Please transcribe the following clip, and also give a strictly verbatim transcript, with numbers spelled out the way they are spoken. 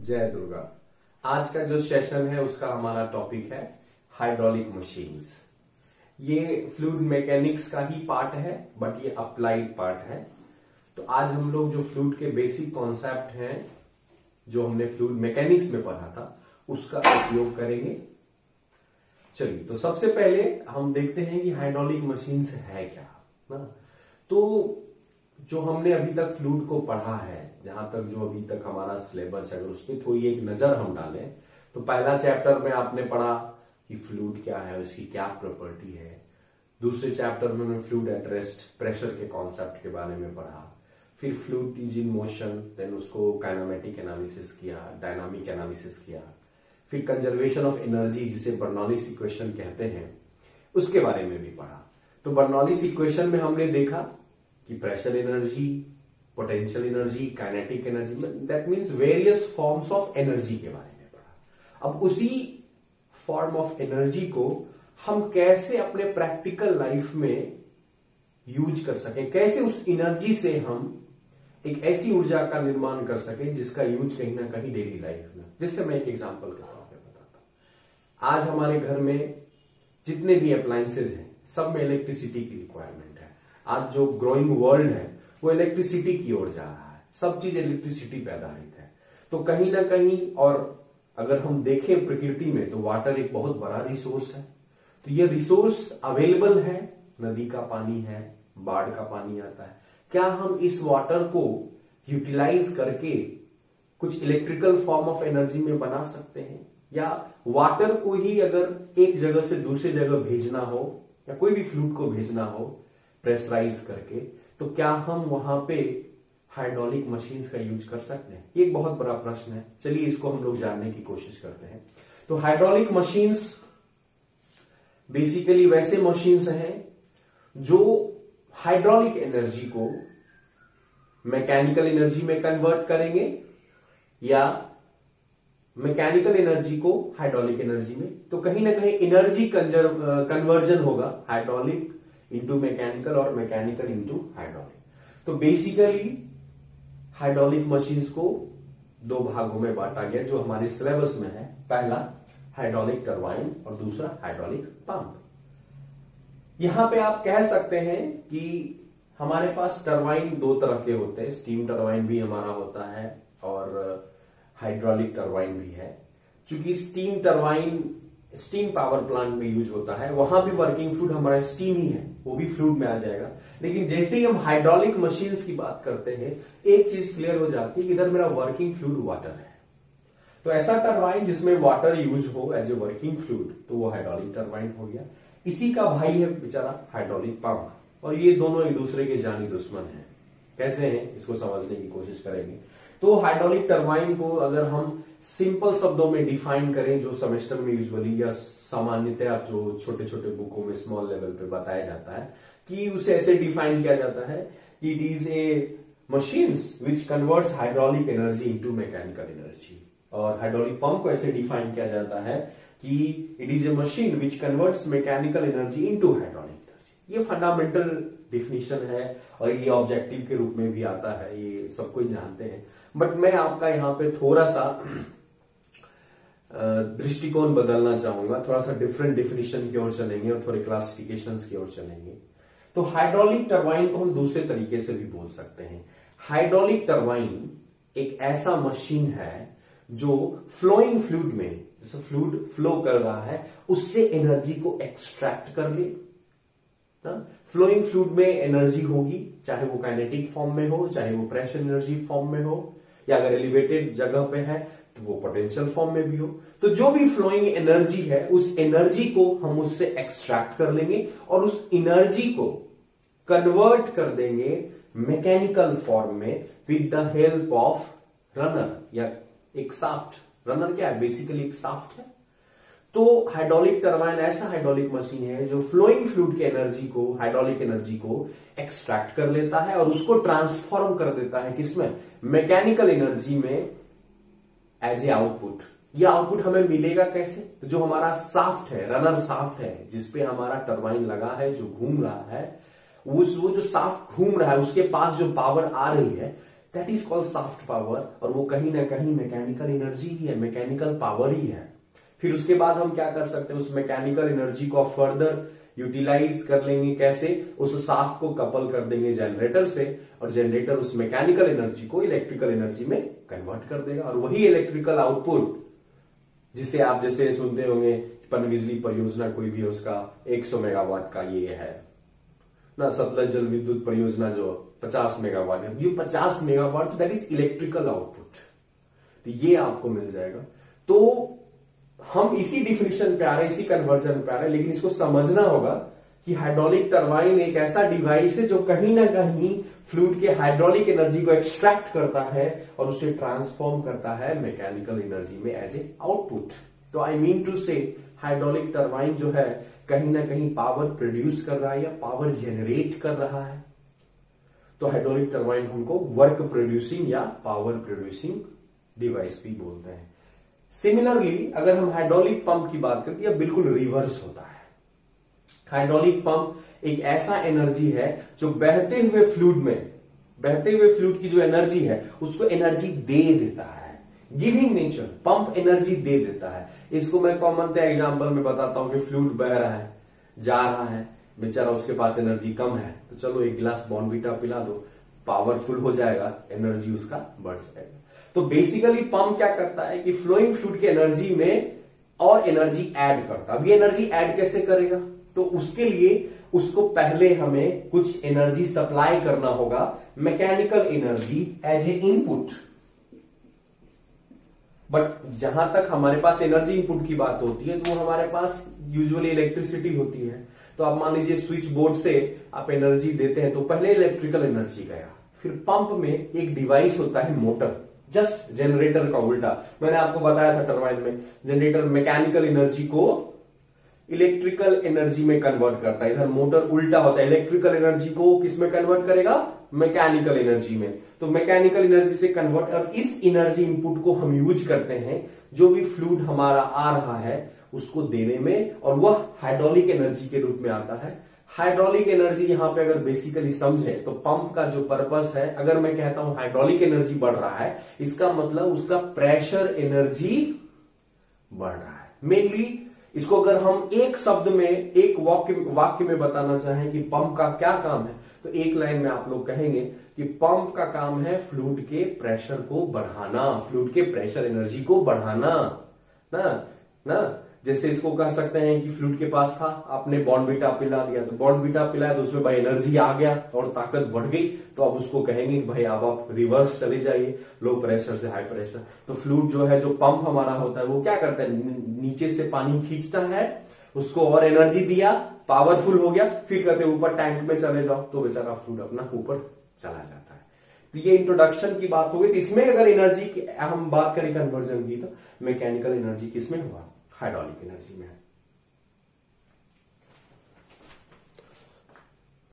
जय दुर्गा। आज का जो सेशन है उसका हमारा टॉपिक है हाइड्रोलिक मशीन्स। ये फ्लूइड मैकेनिक्स का ही पार्ट है, बट ये अप्लाइड पार्ट है। तो आज हम लोग जो फ्लूइड के बेसिक कॉन्सेप्ट हैं जो हमने फ्लूइड मैकेनिक्स में पढ़ा था उसका उपयोग करेंगे। चलिए, तो सबसे पहले हम देखते हैं कि हाइड्रोलिक मशीन्स है क्या ना। तो जो हमने अभी तक फ्लूइड को पढ़ा है, जहां तक जो अभी तक हमारा सिलेबस है, अगर उस पर थोड़ी एक नजर हम डालें तो पहला चैप्टर में आपने पढ़ा कि फ्लूइड क्या है, उसकी क्या प्रॉपर्टी है। दूसरे चैप्टर में हमने फ्लूइड एट रेस्ट, प्रेशर के कॉन्सेप्ट के बारे में पढ़ा। फिर fluid is in motion, then उसको काइनेमेटिक एनालिसिस किया, डायनामिक एनालिसिस किया। फिर कंजर्वेशन ऑफ एनर्जी, जिसे बर्नौलीज इक्वेशन कहते हैं, उसके बारे में भी पढ़ा। तो बर्नौलीज इक्वेशन में हमने देखा कि pressure energy, potential energy, kinetic energy, that means various forms of energy के बारे में पढ़ा। अब उसी फॉर्म ऑफ एनर्जी को हम कैसे अपने प्रैक्टिकल लाइफ में यूज कर सकें, कैसे उस एनर्जी से हम एक ऐसी ऊर्जा का निर्माण कर सकें जिसका यूज कहीं ना कहीं डेली लाइफ में। जैसे मैं एक एग्जांपल के तौर पे बताता हूं। आज हमारे घर में जितने भी अप्लायंसेज हैं सब में इलेक्ट्रिसिटी की रिक्वायरमेंट है। आज जो ग्रोइंग वर्ल्ड है वो इलेक्ट्रिसिटी की ओर जा रहा है, सब चीज इलेक्ट्रिसिटी पे आधारित है। तो कहीं ना कहीं, और अगर हम देखें प्रकृति में, तो वाटर एक बहुत बड़ा रिसोर्स है। तो ये रिसोर्स अवेलेबल है, नदी का पानी है, बाढ़ का पानी आता है। क्या हम इस वाटर को यूटिलाइज करके कुछ इलेक्ट्रिकल फॉर्म ऑफ एनर्जी में बना सकते हैं? या वाटर को ही अगर एक जगह से दूसरी जगह भेजना हो, या कोई भी फ्लूइड को भेजना हो प्रेशराइज करके, तो क्या हम वहां पे हाइड्रोलिक मशीन्स का यूज कर सकते हैं? ये एक बहुत बड़ा प्रश्न है। चलिए इसको हम लोग जानने की कोशिश करते हैं। तो हाइड्रोलिक मशीन्स बेसिकली वैसे मशीन्स हैं जो हाइड्रोलिक एनर्जी को मैकेनिकल एनर्जी में कन्वर्ट करेंगे, या मैकेनिकल एनर्जी को हाइड्रोलिक एनर्जी में। तो कहीं ना कहीं एनर्जी कन्वर्जन होगा, हाइड्रोलिक इंटू मैकेनिकल और मैकेनिकल इंटू हाइड्रोलिक। तो बेसिकली हाइड्रोलिक मशीन्स को दो भागों में बांटा गया जो हमारे सिलेबस में है। पहला हाइड्रोलिक टरबाइन और दूसरा हाइड्रोलिक पंप। यहां पे आप कह सकते हैं कि हमारे पास टरबाइन दो तरह के होते हैं, स्टीम टरबाइन भी हमारा होता है और हाइड्रोलिक टरबाइन भी है। चूंकि steam turbine steam power plant में यूज होता है, वहां भी वर्किंग फ्लूइड हमारा स्टीम ही है, वो भी फ्लूइड में आ जाएगा। लेकिन जैसे ही हम हाइड्रोलिक मशीन्स की बात करते हैं, एक चीज क्लियर हो जाती है कि इधर मेरा वर्किंग फ्लूइड वाटर है। तो ऐसा टरबाइन जिसमें वाटर यूज हो एज ए वर्किंग फ्लूइड, तो वो हाइड्रोलिक टरबाइन हो गया। इसी का भाई है बेचारा हाइड्रोलिक पंप, और ये दोनों एक दूसरे के जानी दुश्मन हैं। कैसे हैं इसको समझने की कोशिश करेंगे। तो हाइड्रोलिक टरबाइन को अगर हम सिंपल शब्दों में डिफाइन करें, जो सेमेस्टर में यूजुअली या सामान्यतः जो छोटे छोटे बुकों में स्मॉल लेवल पे बताया जाता है, कि उसे ऐसे डिफाइन किया जाता है कि it is a machines which converts hydraulic energy into mechanical energy. और हाइड्रोलिक पंप को ऐसे डिफाइन किया जाता है कि it is a machine which converts mechanical energy into hydraulic energy. ये फंडामेंटल डिफिनीशन है और ये ऑब्जेक्टिव के रूप में भी आता है, ये सब कोई जानते हैं। बट मैं आपका यहाँ पे थोड़ा सा दृष्टिकोण बदलना चाहूंगा, थोड़ा सा डिफरेंट डिफिनीशन की ओर चलेंगे और थोड़े क्लासिफिकेशंस की ओर चलेंगे। तो हाइड्रोलिक टरबाइन को हम दूसरे तरीके से भी बोल सकते हैं। हाइड्रोलिक टरबाइन एक ऐसा मशीन है जो फ्लोइंग फ्लूइड में, जैसे फ्लूइड फ्लो कर रहा है, उससे एनर्जी को एक्सट्रैक्ट कर ले। फ्लोइंग फ्लूइड में एनर्जी होगी, चाहे वो काइनेटिक फॉर्म में हो, चाहे वो प्रेशर एनर्जी फॉर्म में हो, या अगर एलिवेटेड जगह पे है तो वो पोटेंशियल फॉर्म में भी हो। तो जो भी फ्लोइंग एनर्जी है, उस एनर्जी को हम उससे एक्सट्रैक्ट कर लेंगे और उस एनर्जी को कन्वर्ट कर देंगे मैकेनिकल फॉर्म में with the help of runner, या एक साफ्ट। रनर क्या है? बेसिकली एक साफ्ट है। तो हाइड्रोलिक टरबाइन ऐसा हाइड्रोलिक मशीन है जो फ्लोइंग फ्लूइड की एनर्जी को, हाइड्रोलिक एनर्जी को एक्सट्रैक्ट कर लेता है और उसको ट्रांसफॉर्म कर देता है किसमें? मैकेनिकल एनर्जी में एज ए आउटपुट। ये आउटपुट हमें मिलेगा कैसे? जो हमारा साफ्ट है, रनर साफ्ट है, जिसपे हमारा टरबाइन लगा है, जो घूम रहा है, उस वो जो साफ्ट घूम रहा है उसके पास जो पावर आ रही है, that is called shaft power, और वो कहीं ना कहीं मैकेनिकल एनर्जी ही है, मैकेनिकल पावर ही है। फिर उसके बाद हम क्या कर सकते हैं, उस मैकेनिकल एनर्जी को फर्दर यूटिलाइज कर लेंगे। कैसे? उस शाफ्ट को कपल कर देंगे जनरेटर से, और जनरेटर उस मैकेनिकल एनर्जी को इलेक्ट्रिकल एनर्जी में कन्वर्ट कर देगा, और वही इलेक्ट्रिकल आउटपुट जिसे आप जैसे सुनते होंगे पनबिजली परियोजना कोई भी है उसका सौ मेगावाट का ये है ना, सतलज जल विद्युत परियोजना जो पचास मेगावाट है, ये पचास megawatt that is electrical output, तो ये आपको मिल जाएगा। तो हम इसी डिफिनेशन पे आ रहे हैं, इसी कन्वर्जन पे आ रहे हैं, लेकिन इसको समझना होगा कि हाइड्रोलिक टरबाइन एक ऐसा डिवाइस है जो कहीं ना कहीं फ्लूइड के हाइड्रोलिक एनर्जी को एक्सट्रैक्ट करता है और उसे ट्रांसफॉर्म करता है मैकेनिकल एनर्जी में एज ए आउटपुट। तो I mean to say hydraulic turbine जो है कहीं ना कहीं पावर प्रोड्यूस कर रहा है या पावर जनरेट कर रहा है। तो हाइड्रोलिक टरबाइन हमको वर्क प्रोड्यूसिंग या पावर प्रोड्यूसिंग डिवाइस भी बोलते हैं। सिमिलरली अगर हम हाइड्रोलिक पंप की बात करें, यह बिल्कुल रिवर्स होता है। हाइड्रोलिक पंप एक ऐसा एनर्जी है जो बहते हुए फ्लूइड में, बहते हुए फ्लूइड की जो एनर्जी है उसको एनर्जी दे देता है, गिविंग नेचर। पंप एनर्जी दे देता है। इसको मैं कॉमन एग्जांपल में बताता हूं कि फ्लूइड बह रहा है, जा रहा है, बेचारा उसके पास एनर्जी कम है, तो चलो एक गिलास बॉर्नविटा पिला दो, पावरफुल हो जाएगा, एनर्जी उसका बढ़ जाएगा। तो बेसिकली पंप क्या करता है कि फ्लोइंग फ्लूइड की एनर्जी में और एनर्जी ऐड करता है। अब ये एनर्जी ऐड कैसे करेगा? तो उसके लिए उसको पहले हमें कुछ एनर्जी सप्लाई करना होगा, mechanical energy as a input. But जहां तक हमारे पास एनर्जी इनपुट की बात होती है तो वो हमारे पास यूजुअली इलेक्ट्रिसिटी होती है। तो आप मान लीजिए स्विच बोर्ड से आप एनर्जी देते हैं तो पहले इलेक्ट्रिकल एनर्जी गया, फिर पंप में एक डिवाइस होता है मोटर, जस्ट जनरेटर का उल्टा। मैंने आपको बताया था टरबाइन में जनरेटर मैकेनिकल एनर्जी को इलेक्ट्रिकल एनर्जी में कन्वर्ट करता है, इधर मोटर उल्टा होता है, इलेक्ट्रिकल एनर्जी को किस में कन्वर्ट करेगा? मैकेनिकल एनर्जी में। तो मैकेनिकल एनर्जी से कन्वर्ट, और इस एनर्जी इनपुट को हम यूज करते हैं जो भी फ्लूइड हमारा आ रहा है उसको देने में, और वह हाइड्रोलिक एनर्जी के रूप में आता है। हाइड्रोलिक एनर्जी यहां पे अगर बेसिकली समझे तो पंप का जो पर्पस है, अगर मैं कहता हूं हाइड्रोलिक एनर्जी बढ़ रहा है, इसका मतलब उसका प्रेशर एनर्जी बढ़ रहा है। मेनली इसको अगर हम एक शब्द में, एक वाक्य वाक्य में बताना चाहें कि पंप का क्या काम है, तो एक लाइन में आप लोग कहेंगे कि पंप का काम है फ्लूइड के प्रेशर को बढ़ाना, फ्लूइड के प्रेशर एनर्जी को बढ़ाना ना ना जैसे इसको कह सकते हैं कि फ्लूइड के पास था, आपने बॉर्नविटा पिला दिया, तो बॉर्नविटा पिलाया तो उसमें भाई एनर्जी आ गया और ताकत बढ़ गई, तो अब उसको कहेंगे कि भाई अब आप रिवर्स चले जाइए, लो प्रेशर से हाई प्रेशर। तो फ्लूइड जो है, जो पंप हमारा होता है, वो क्या करता है, नीचे से पानी खींचता है, उसको और एनर्जी दिया, पावरफुल हो गया, फिर कहते ऊपर टैंक में चले जाओ, तो बेचारा फ्लूइड अपना ऊपर चला जाता है। तो ये इंट्रोडक्शन की बात हो गई। इसमें अगर एनर्जी की हम बात करें कन्वर्जन की, तो मैकेनिकल एनर्जी किसमें हुआ? हाइड्रोलिक एनर्जी में।